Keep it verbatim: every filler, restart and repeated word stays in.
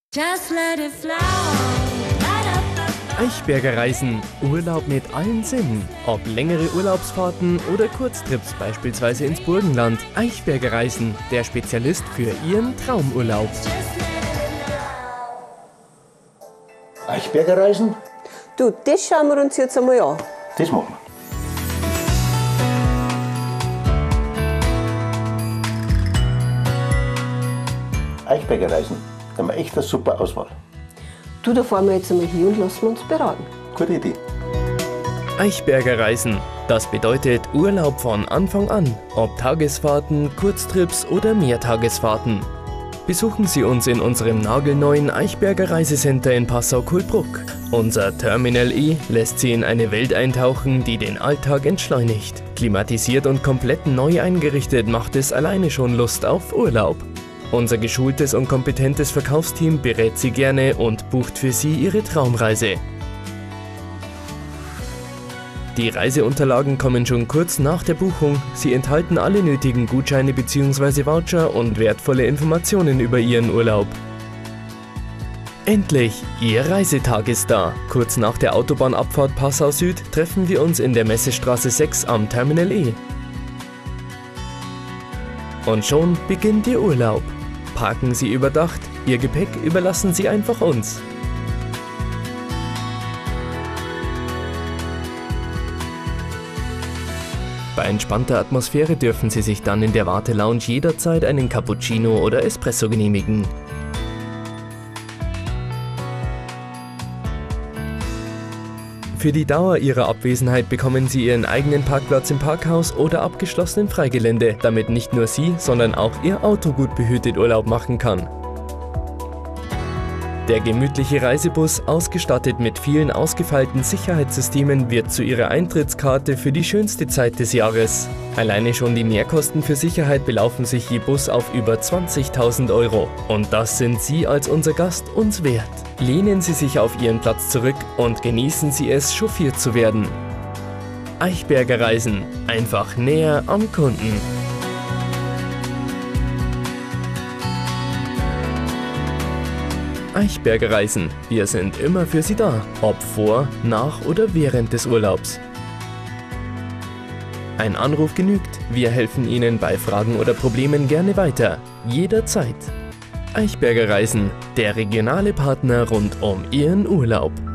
Just let it flow. Eichberger Reisen. Urlaub mit allen Sinnen. Ob längere Urlaubsfahrten oder Kurztrips, beispielsweise ins Burgenland. Eichberger Reisen, der Spezialist für Ihren Traumurlaub. Eichberger Reisen? Du, das schauen wir uns jetzt einmal an. Das machen wir. Eichberger Reisen, da haben wir echt eine super Auswahl. Du, da fahren wir jetzt einmal hin und lassen wir uns beraten. Gute Idee. Eichberger Reisen. Das bedeutet Urlaub von Anfang an. Ob Tagesfahrten, Kurztrips oder Mehrtagesfahrten. Besuchen Sie uns in unserem nagelneuen Eichberger Reisecenter in Passau-Kulmbruck. Unser Terminal E lässt Sie in eine Welt eintauchen, die den Alltag entschleunigt. Klimatisiert und komplett neu eingerichtet macht es alleine schon Lust auf Urlaub. Unser geschultes und kompetentes Verkaufsteam berät Sie gerne und bucht für Sie Ihre Traumreise. Die Reiseunterlagen kommen schon kurz nach der Buchung. Sie enthalten alle nötigen Gutscheine bzw. Voucher und wertvolle Informationen über Ihren Urlaub. Endlich! Ihr Reisetag ist da. Kurz nach der Autobahnabfahrt Passau Süd treffen wir uns in der Messestraße sechs am Terminal E. Und schon beginnt Ihr Urlaub. Parken Sie überdacht, Ihr Gepäck überlassen Sie einfach uns. Bei entspannter Atmosphäre dürfen Sie sich dann in der Wartelounge jederzeit einen Cappuccino oder Espresso genehmigen. Für die Dauer Ihrer Abwesenheit bekommen Sie Ihren eigenen Parkplatz im Parkhaus oder abgeschlossenen Freigelände, damit nicht nur Sie, sondern auch Ihr Auto gut behütet Urlaub machen kann. Der gemütliche Reisebus, ausgestattet mit vielen ausgefeilten Sicherheitssystemen, wird zu Ihrer Eintrittskarte für die schönste Zeit des Jahres. Alleine schon die Mehrkosten für Sicherheit belaufen sich je Bus auf über zwanzigtausend Euro. Und das sind Sie als unser Gast uns wert. Lehnen Sie sich auf Ihren Platz zurück und genießen Sie es, chauffiert zu werden. Eichberger Reisen. Einfach näher am Kunden. Eichberger Reisen. Wir sind immer für Sie da. Ob vor, nach oder während des Urlaubs. Ein Anruf genügt. Wir helfen Ihnen bei Fragen oder Problemen gerne weiter. Jederzeit. Eichberger Reisen, der regionale Partner rund um Ihren Urlaub.